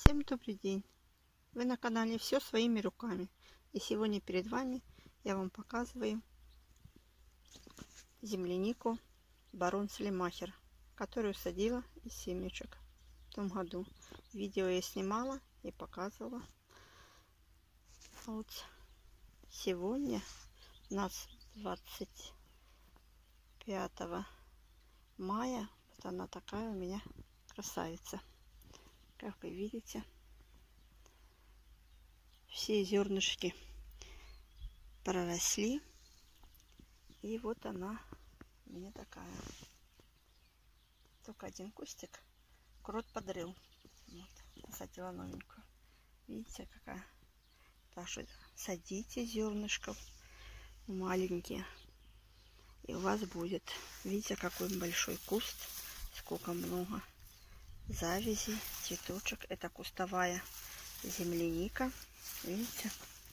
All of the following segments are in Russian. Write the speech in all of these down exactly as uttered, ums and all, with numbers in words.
Всем добрый день! Вы на канале Все своими руками. И сегодня перед вами я вам показываю землянику Барон Салимахер, которую садила из семечек в том году. Видео я снимала и показывала. Вот сегодня у нас двадцать пятое мая. Вот она такая у меня красавица. Как вы видите, все зернышки проросли. И вот она у меня такая. Только один кустик крот подрыл. Вот, посадила новенькую. Видите, какая? Так что садите зернышков маленькие. И у вас будет. Видите, какой большой куст. Сколько много завязей, цветочек. Это кустовая земляника. Видите?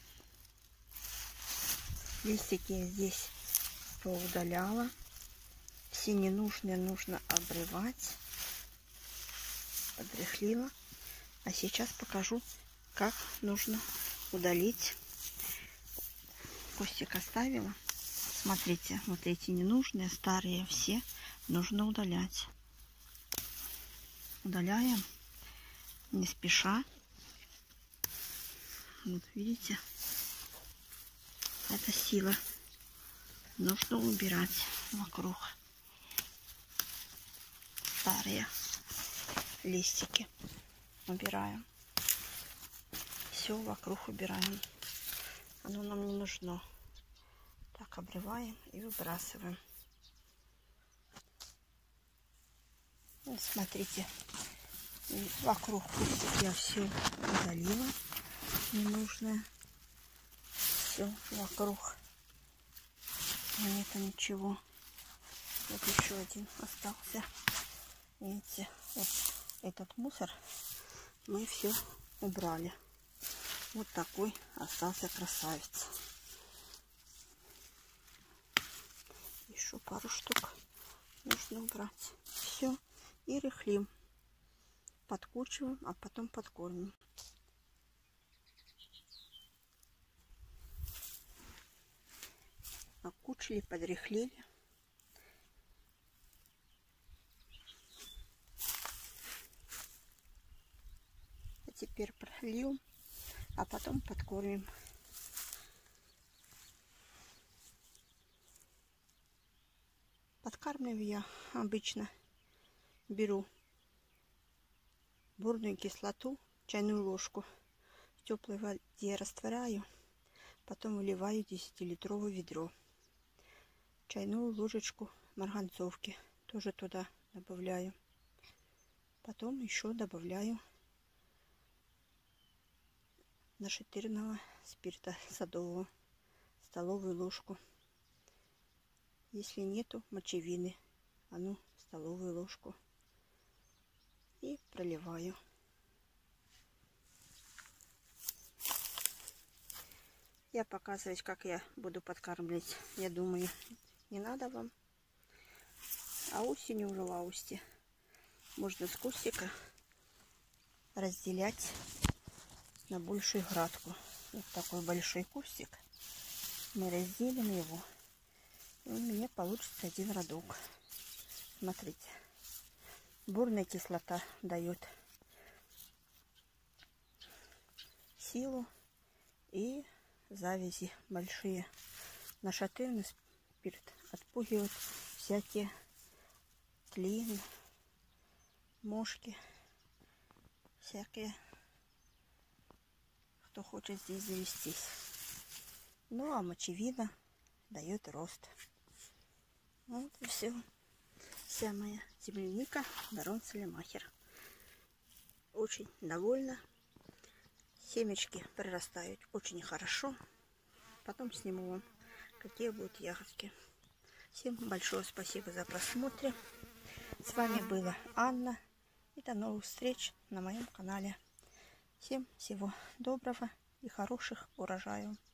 Листики я здесь поудаляла. Все ненужные нужно обрывать. Подряхлила. А сейчас покажу, как нужно удалить. Кустик оставила. Смотрите, вот эти ненужные, старые все нужно удалять. Удаляем не спеша. Вот видите, это сила. Нужно убирать вокруг старые листики. Убираем. Все вокруг убираем. Оно нам не нужно. Так, обрываем и выбрасываем. Вот смотрите, вокруг кустик я все удалила ненужное. Все вокруг. Нету ничего. Вот еще один остался. Видите, вот этот мусор мы все убрали. Вот такой остался красавец. Еще пару штук нужно убрать. Все. И рыхлим. Подкучиваем, а потом подкормим. Окучили, подряхлили. А теперь прольем, а потом подкормим. Подкармливаю я обычно. Беру борную кислоту, чайную ложку, в теплой воде растворяю, потом выливаю десятилитровое ведро. Чайную ложечку марганцовки тоже туда добавляю. Потом еще добавляю нашатырного спирта садового, столовую ложку. Если нету мочевины, одну столовую ложку. И проливаю. Я показывать, как я буду подкармливать, я думаю, не надо вам. А осенью уже в августе можно с кустика разделять на большую градку. Вот такой большой кустик. Мы разделим его. И у меня получится один рядок. Смотрите. Борная кислота дает силу и завязи большие. Нашатырный спирт отпугивает всякие тлен, мошки, всякие, кто хочет здесь завестись. Ну а мочевина дает рост. Вот и все. Вся моя земляника Барон Салимахер. Очень довольна. Семечки прорастают очень хорошо. Потом сниму вам, какие будут ягодки. Всем большое спасибо за просмотр. С вами была Анна. И до новых встреч на моем канале. Всем всего доброго и хороших урожаев.